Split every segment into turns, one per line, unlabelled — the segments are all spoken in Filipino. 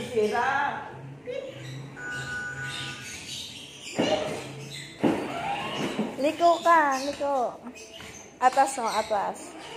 sisira.
Liko ka, liko. Atas mo, atas.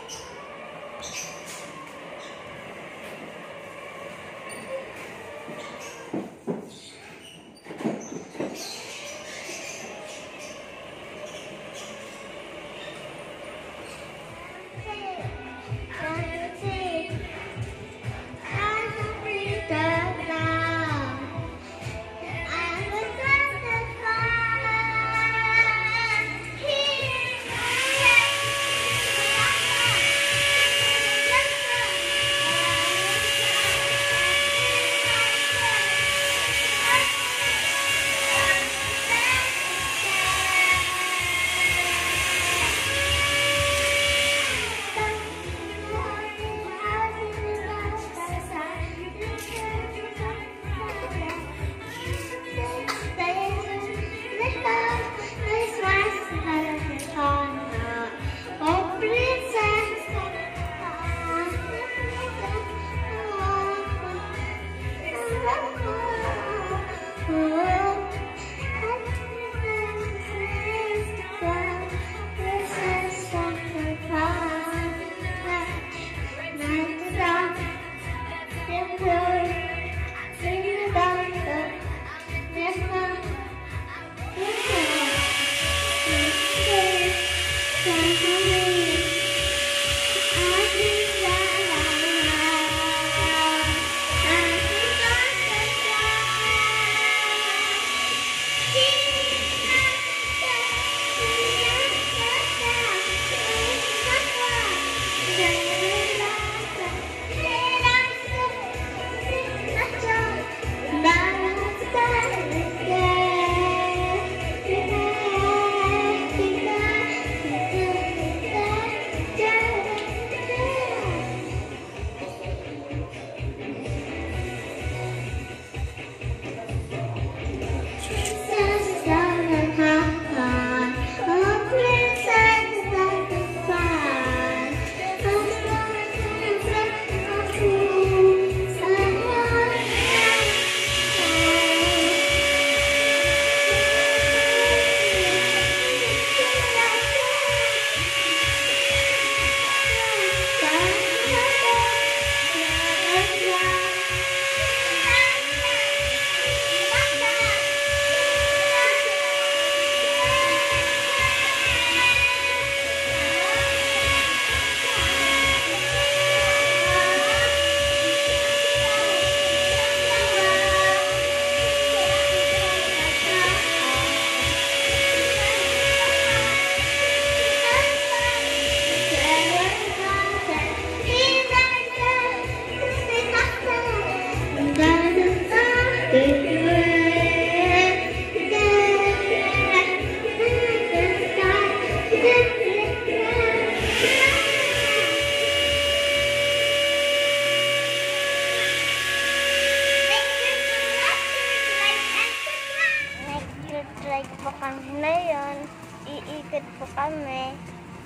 po kami ngayon. Iikot po kami.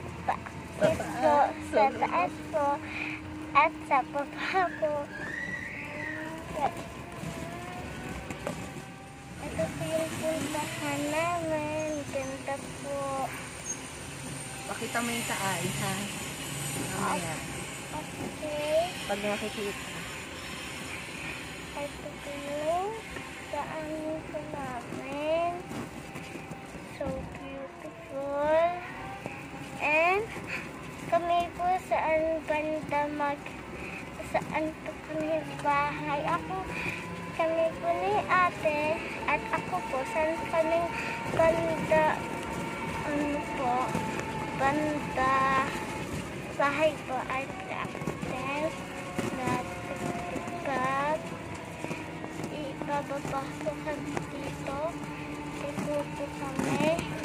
Paakit po, sa taas po, at sa baba po. Ito po yung puntahan namin. Ganda po.
Pakita mo yung taan, ha? Mamaya.
Okay.
Pag nakikita.
Ito po yung daan po namin. So beautiful. And kami po saan banda saan po kami bahay. Kami po ni ate at ako po saan kaming banda banda bahay po ay practice na pag ibababa po kami dito. Ito po kami.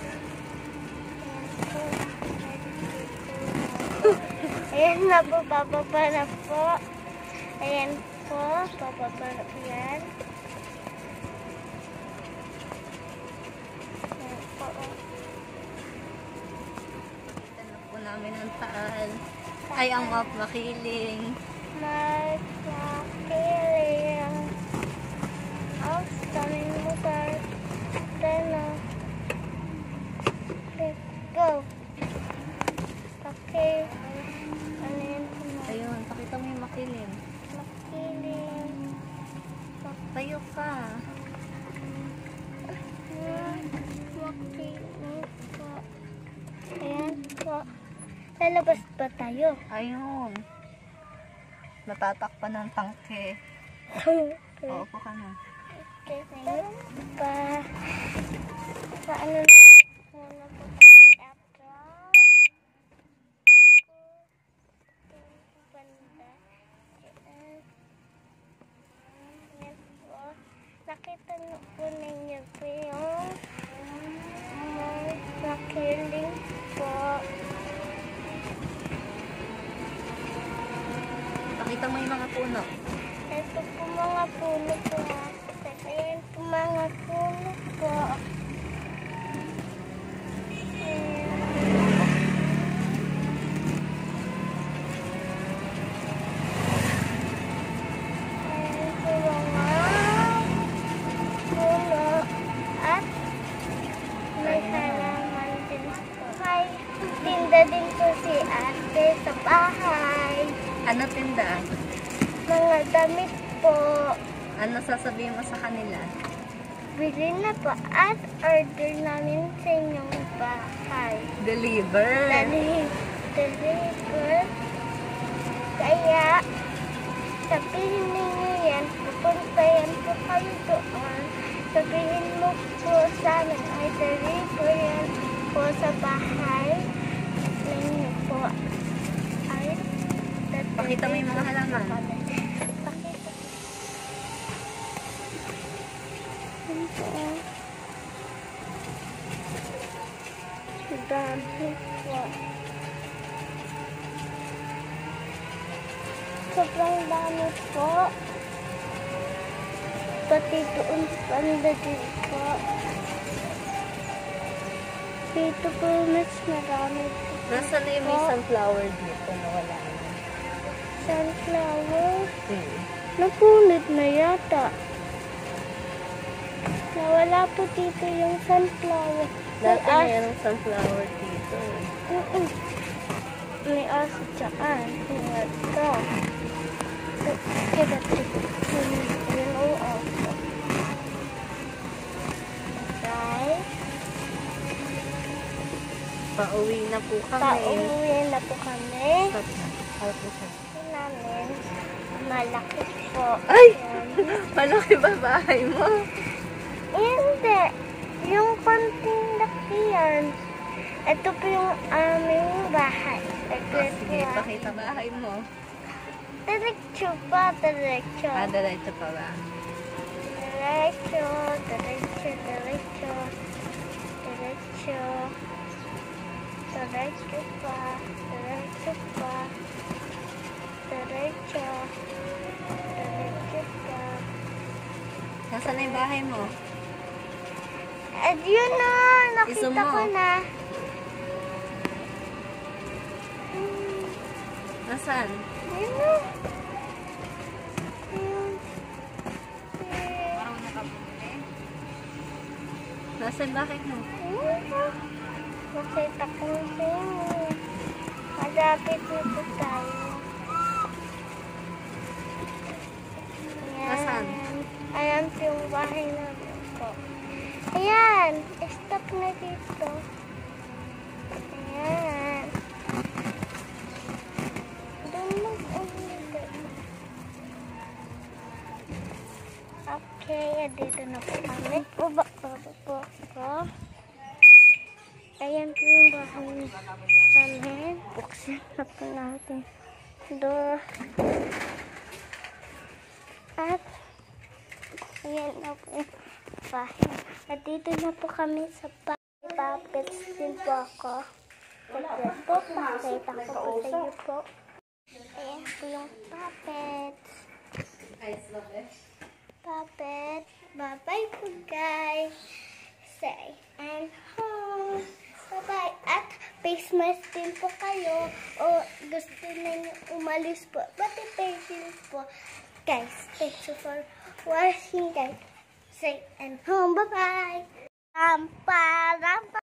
Ayan na po, bababa na po. Ayan po, bababa na po yan. Ayan po.
Tanong po namin ang taan. Ay, ang makiling.
Makiling.
Tayo ka.
Makinig po. Ayan po. Lalabas ba tayo?
Ayun. Natatakpan ng tangke.
Okay.
Opo ka na.
Pa. Paano muna po kami atras? Tapos, banda. Yan po. Nakita niyo po ninyo po yung nakiling po.
Pakita mo yung mga puno.
Ito po mga puno po. Ayan po mga puno po. Ayan po mga puno. At may halaman din po. May tinda din po si ate sa bahay.
Ano tinda?
Mga damit po.
Ano sasabihin mo sa kanila?
Bili na po at order namin sa inyong bahay.
Deliver.
Deliver. Kaya, sabihin ninyo yan, pupunta yan po kayo doon. Sabihin mo po sa amin ay deliver yan po sa bahay ninyo po. Ay,
Pakita mo yung mga halaman.
Pakita. Yan po. Dami po. Sobrang dami po. Pati doon banda din po. Dito po mas marami po.
Nasaan na yung may sunflower dito na wala na?
Sunflower.
Hmm.
Napunit na yata. Nawala po dito yung sunflower.
Dati mayroong sunflower dito.
May aso dyan. Ito. Kaya yung aso. Okay.
Pauwi na po kami.
Pauwi na po kami.
Stop na. Harap mo siya.
Namin. Malaki po.
Ay!
Yan.
Malaki ba bahay mo?
Hindi. Yung konting laki yan. Ito po yung aming bahay.
Sige, pakita bahay mo.
Diretso pa, diretso.
Diretso pa ba?
Diretso, diretso, diretso. Diretso. Diretso pa, diretso pa. Diretso. Diretso pa.
Nasaan na yung bahay mo?
At yun na, nakita
Iso mo.
ko na.
Nasaan?
Yun na. Yun.
Nasaan bakit mo?
Yun na. Nakita ko na sa inyo. Malapit na po tayo. Ayan.
Nasaan?
Ayan po yung bahay namin po. Ayan. Stop na dito. Ayan. Doon mag-ulit. Okay. Dito na po kami. Baba po. Ayan po yung bahay namin. Buksan na po natin. Door. At ayan na po yung bahay. At dito na po kami sa bahay. Puppets din po ako. Tignan po, pakita ko po sa iyo po. Ayan po yung puppets. Puppet. Bye-bye po guys. Say and home. Bye-bye. At face mask din po kayo. O gusto ninyo umalis po. Pati face po. Guys, thank you for watching guys. Say and home. Bye-bye.